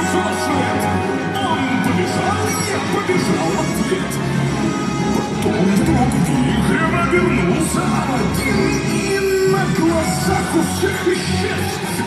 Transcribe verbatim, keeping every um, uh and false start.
сошед. Он побежал, я побежал в ответ. Потом вдруг вихрем обернулся один и на глазах у всех исчез.